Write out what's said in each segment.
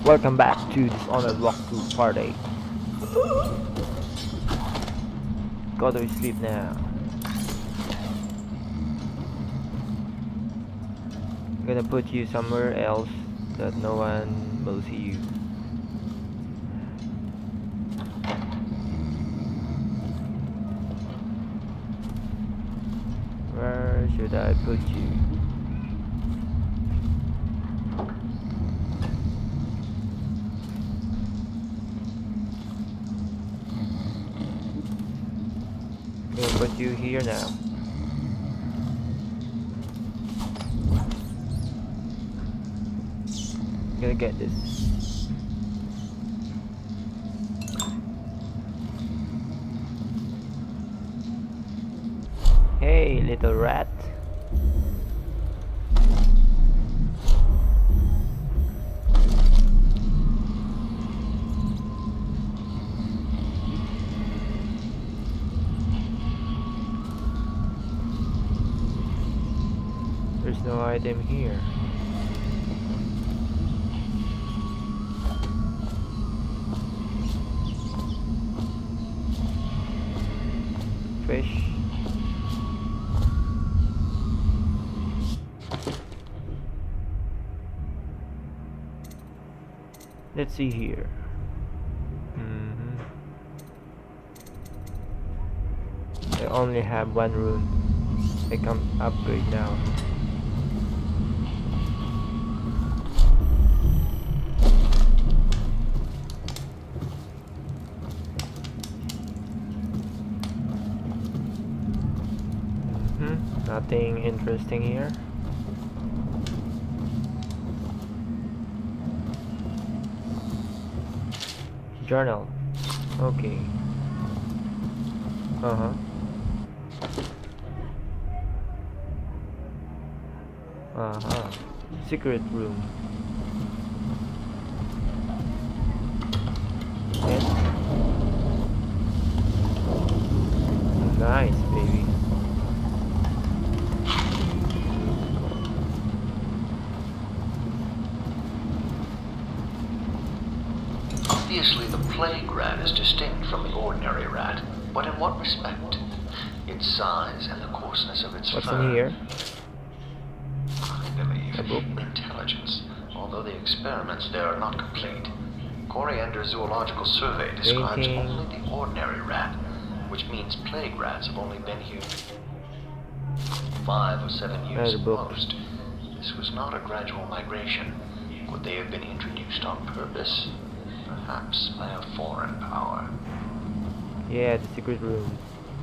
Welcome back to Dishonored walkthrough party. Go to sleep now. I'm gonna put you somewhere else that no one will see you. Where should I put you? I'm gonna put you here now. I'm gonna get this. Hey, little rat. There's no item here. Fish. Let's see here. I only have one room. I can upgrade now. Nothing interesting here. Journal. Okay. Secret room. Yes. Nice, baby. Obviously, the plague rat is distinct from the ordinary rat, but in what respect? Its size and the coarseness of its fur. What's in here? I believe intelligence, although the experiments there are not complete. Coriander's zoological survey describes only the ordinary rat, which means plague rats have only been here 5 or 7 years at most. This was not a gradual migration. Could they have been introduced on purpose? Perhaps by a foreign power. Yeah, the secret room.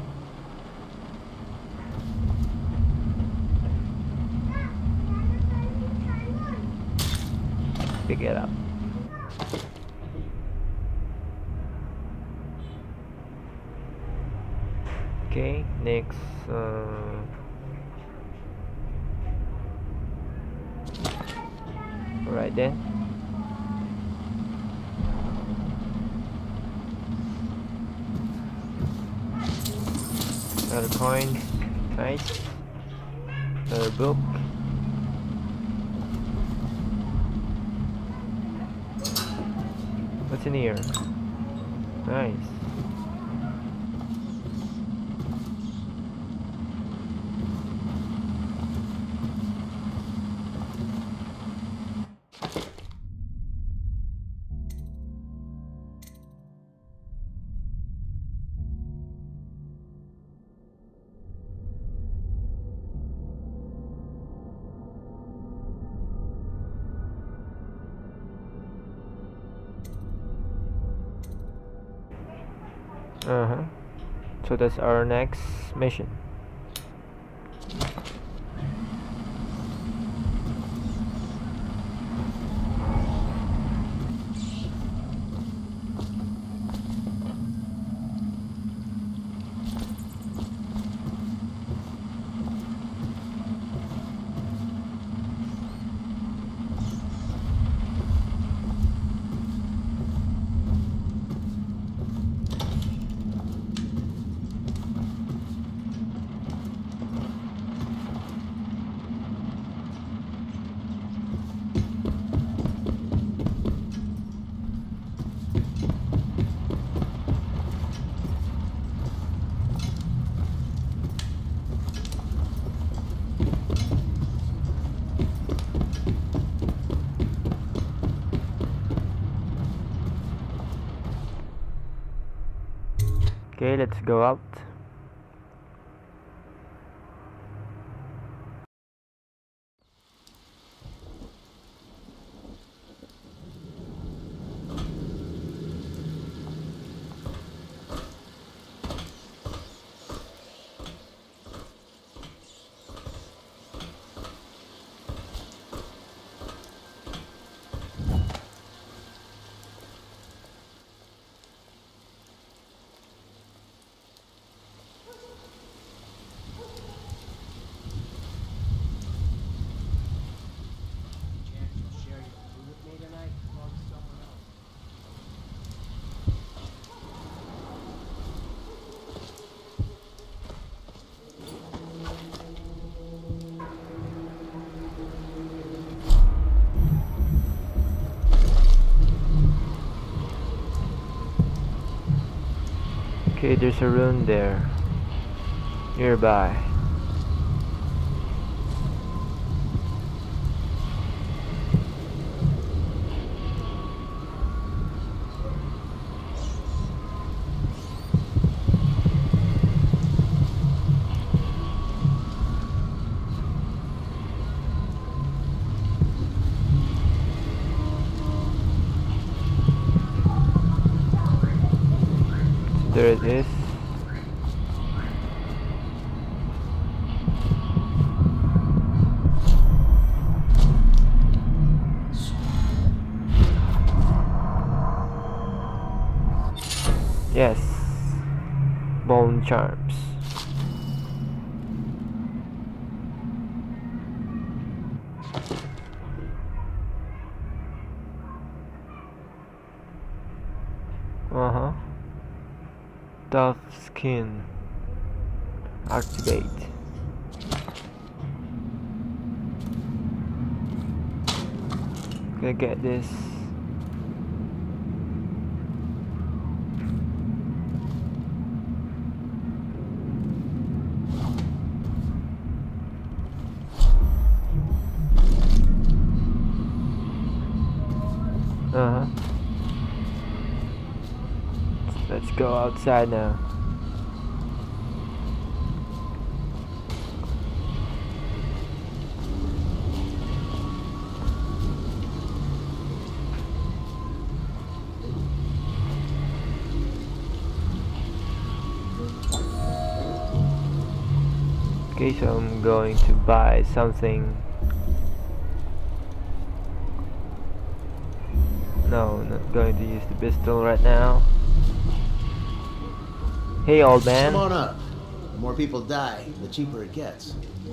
Pick it up. Okay, next. Alright then. Another coin, nice. Another book. What's in here? Nice. So that's our next mission. Okay, let's go out. Okay, there's a rune there nearby. There it is. Yes, bone charms. Tough skin. Activate. Gonna get this. Let's go outside now. Okay, so I'm going to buy something. No, not going to use the pistol right now. Hey, old man. Come on up. The more people die, the cheaper it gets.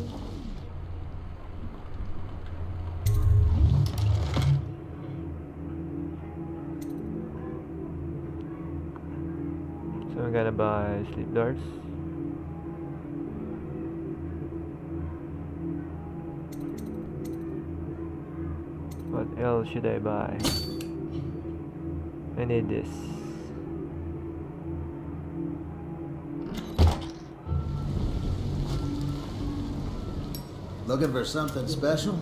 So I'm gonna buy sleep darts. What else should I buy? I need this. Looking for something special?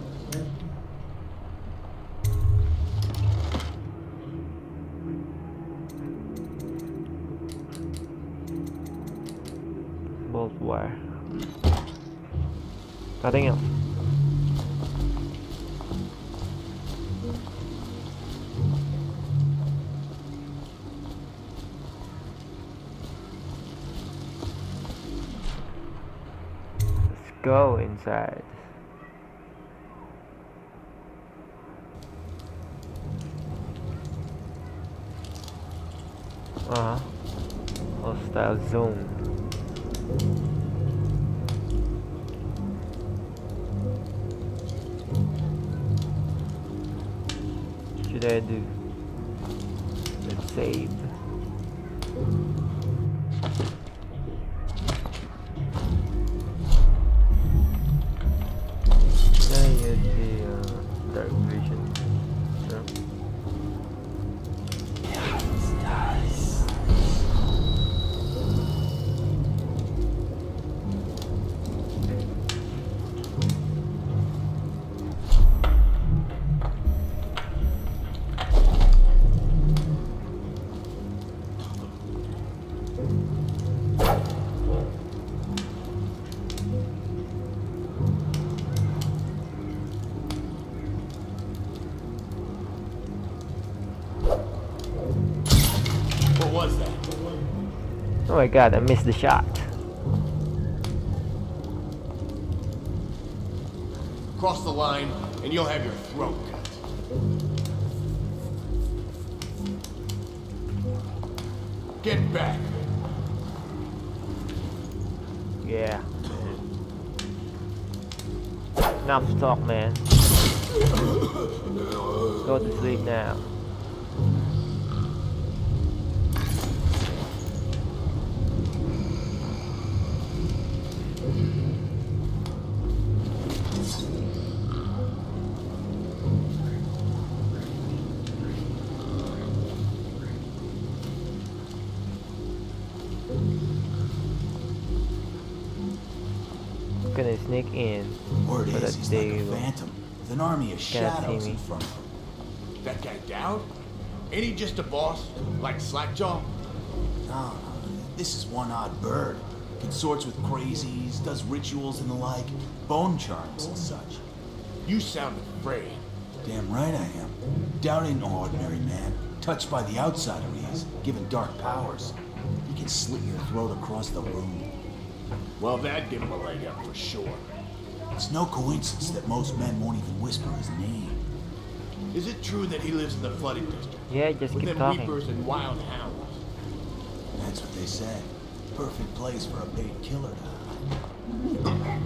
Bolt wire. Nothing else. Let's go inside. Hostile zone. What should I do? Let's save. Can I use the dark vision? No? was that? Oh my god, I missed the shot. Cross the line, and you'll have your throat cut. Get back. Yeah. Enough talk, man. Go to sleep now. Gonna sneak in. Word so is, that he's they like a will phantom with an army of can't shadows see in me. front of him. That guy Dowd? Ain't he just a boss? Like Slackjaw? No, this is one odd bird. Consorts with crazies, does rituals and the like, bone charms and such. You sound afraid. Damn right I am. Dowd ain't no ordinary man. Touched by the outsider he is, given dark powers. He can slit your throat across the room. Well, that'd give him a leg up for sure. It's no coincidence that most men won't even whisper his name. Is it true that he lives in the flooded district? Yeah, just With keep them talking. reapers and wild hounds? That's what they say. Perfect place for a paid killer to hide.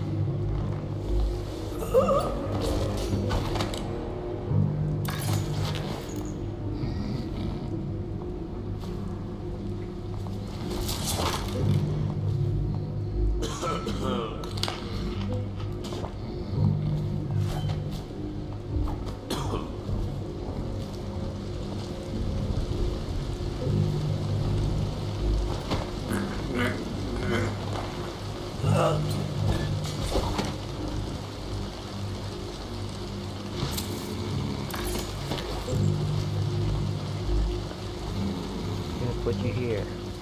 Put you here.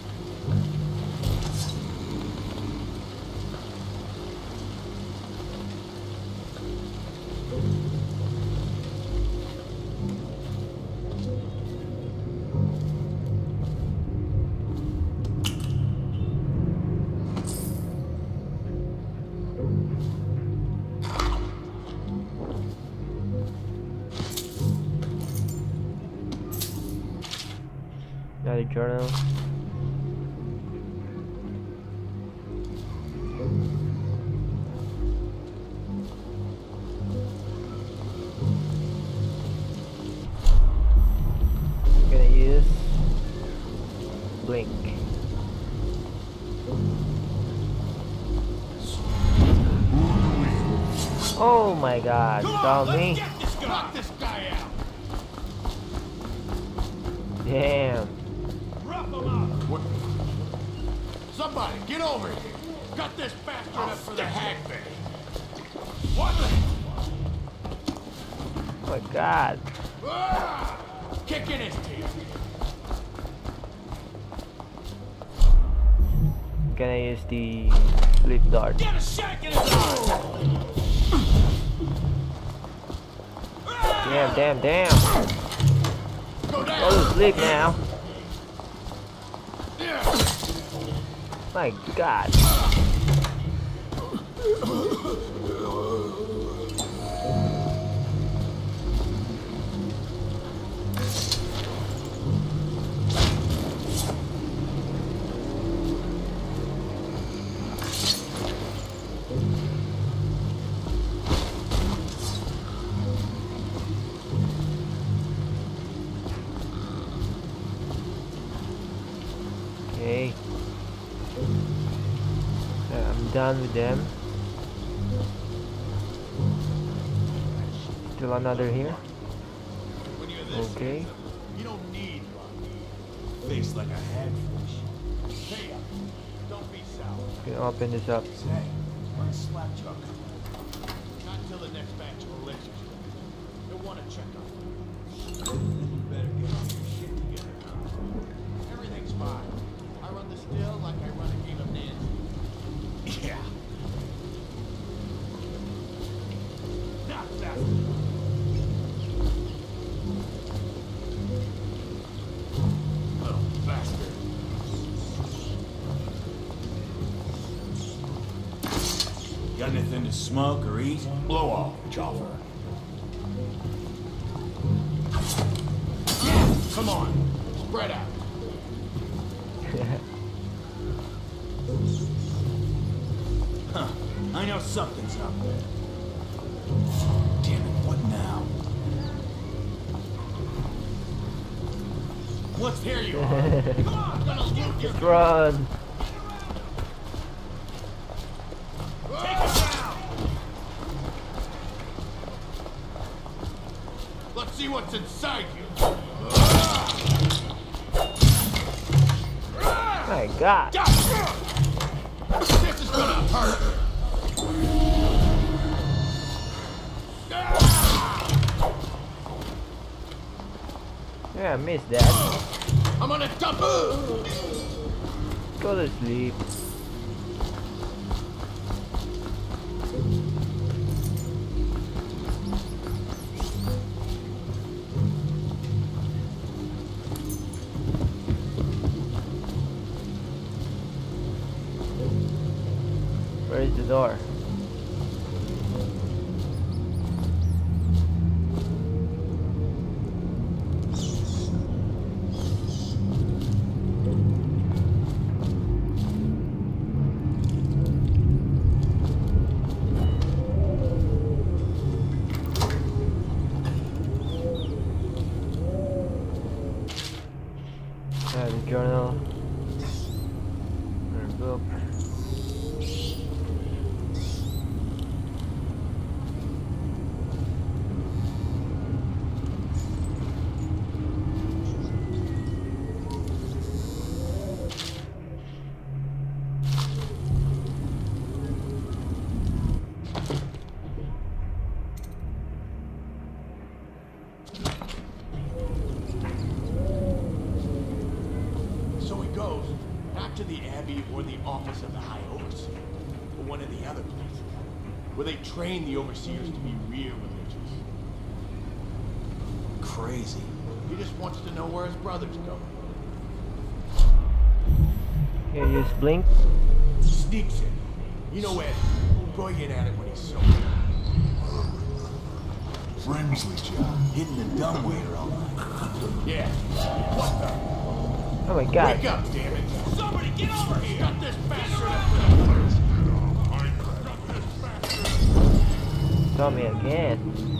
Got a journal. I'm gonna use blink. Oh my god, saw me. Knock this guy out! Damn. Rough him up! What? Somebody, get over here! Cut this bastard up for the hag bay! What the? Oh my god. Ah! Kick in his teeth! Gonna use the sleep dart. Get a shank in his eye! Damn. Go down! Go to sleep now. My god. Okay. I'm done with them. Still another here. When you're this Okay. handsome, you don't need luck. Face like a hagfish. Hey, don't be sour. Gonna open this up. Say, where's Slapjaw? Not till the next batch of elections. You'll want to check on them. You better get on your shit together. Everything's fine. I run the still like I run a game of Nancy. Yeah. Not fast enough. Little bastard. to smoke or eat? Blow off, chopper. Come on, spread out. Huh. I know something's up there. Damn it, what now? Let's hear you. Come on, gonna loot your. Just run. Take it down. Let's see what's inside you. My God. This is gonna hurt. Yeah, I missed that. I'm gonna dump. Go to sleep. Where is the door? The journal. Or book. To the Abbey or the office of the High Overseer, or one of the other places, where they train the overseers to be real religious. Crazy. He just wants to know where his brothers go. Here, use blink. Sneaks in. You know Ed, brilliant at it when he's sober. Brimsley job. Hitting the dumbwaiter all night. Yeah. What the? Oh my God. Wake up, damn it! Somebody get over here! Got this bastard up to the place! Got this bastard! Tell me again.